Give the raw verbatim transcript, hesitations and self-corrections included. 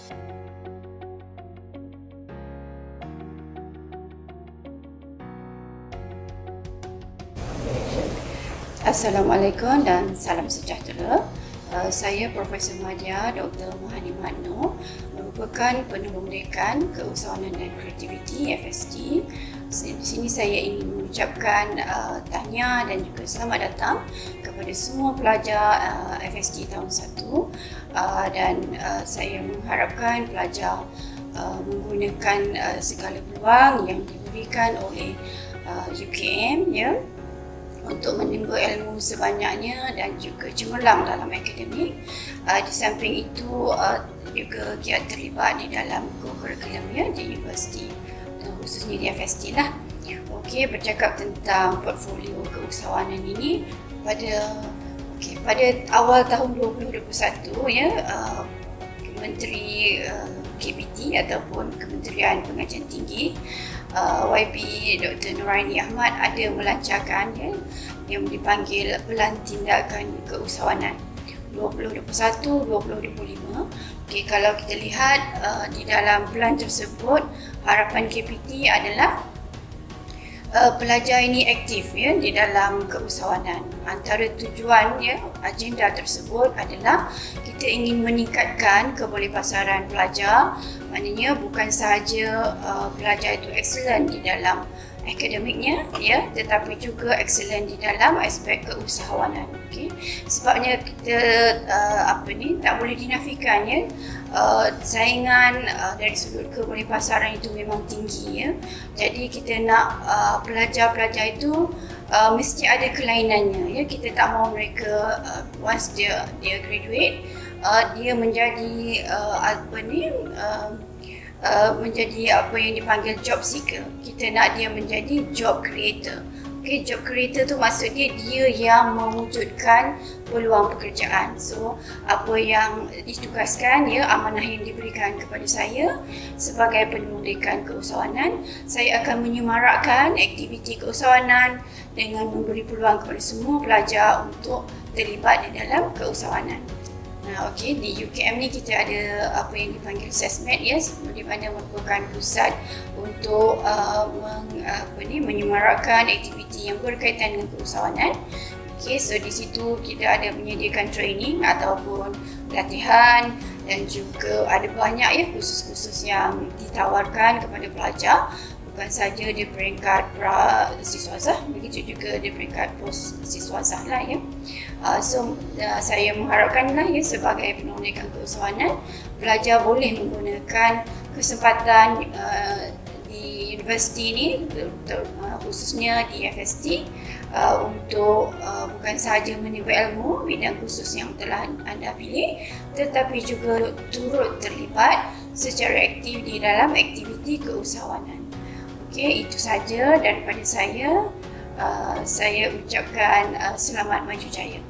Assalamualaikum dan salam sejahtera. Uh, saya Profesor Madya Doktor Mahani Makno, merupakan penolong dekan Keusahawanan dan Kreativiti F S T. Di sini saya ingin mengucapkan uh, tahniah dan juga selamat datang kepada semua pelajar uh, F S T tahun satu, uh, dan uh, saya mengharapkan pelajar uh, menggunakan uh, segala peluang yang diberikan oleh uh, U K M, ya, untuk menimba ilmu sebanyaknya dan juga cemerlang dalam akademik. Uh, di samping itu uh, juga giat terlibat di dalam kurikulumnya di universiti, uh, khususnya di F S T lah. Okey, bercakap tentang portfolio keusahawanan ini, pada okay, pada awal tahun dua ribu dua puluh satu, ya, uh, Menteri uh, K P T ataupun Kementerian Pengajian Tinggi, Uh, Y B Doktor Nuraini Ahmad ada melancarkan, ya, yang dipanggil Pelan Tindakan Keusahawanan dua ribu dua puluh satu dua ribu dua puluh lima. Okay, kalau kita lihat uh, di dalam pelan tersebut, harapan K P T adalah uh, pelajar ini aktif, ya, di dalam keusahawanan. Antara tujuan, ya, agenda tersebut adalah kita ingin meningkatkan kebolehpasaran pelajar. Maknanya bukan sahaja uh, pelajar itu excellent di dalam akademiknya, ya, tetapi juga excellent di dalam aspek keusahawanan. Okey, sebabnya kita uh, apa ni tak boleh dinafikan, ya, uh, saingan uh, dari sudut kebolehpasaran itu memang tinggi, ya. Jadi kita nak uh, pelajar-pelajar itu uh, mesti ada kelainannya, ya. Kita tak mahu mereka uh, once dia dia graduate, Uh, dia menjadi uh, apa ni uh, uh, menjadi apa yang dipanggil job seeker. Kita nak dia menjadi job creator. Okay, job creator tu maksud dia dia yang mewujudkan peluang pekerjaan. So apa yang ditugaskan, ya, amanah yang diberikan kepada saya sebagai penolong dekan keusahawanan, saya akan menyemarakkan aktiviti keusahawanan dengan memberi peluang kepada semua pelajar untuk terlibat di dalam keusahawanan. Nah, okey, di U K M ni kita ada apa yang dipanggil SESMED, ya, di mana merupakan pusat untuk uh, meng, apa ni, menyemarakkan aktiviti yang berkaitan dengan keusahawanan. Okey, so di situ kita ada menyediakan training ataupun pelatihan, dan juga ada banyak, ya, kursus-kursus yang ditawarkan kepada pelajar. Bukan saja di peringkat pra siswazah, begitu juga di peringkat post siswazah lah, ya. Uh, so uh, saya mengharapkanlah, ya, sebagai penolong dekan keusahawanan, pelajar boleh menggunakan kesempatan uh, di universiti ini, uh, khususnya di F S T, uh, untuk uh, bukan sahaja menimba ilmu bidang khusus yang telah anda pilih, tetapi juga turut terlibat secara aktif di dalam aktiviti keusahawanan. Okey, itu saja daripada saya. Uh, saya ucapkan uh, selamat maju jaya.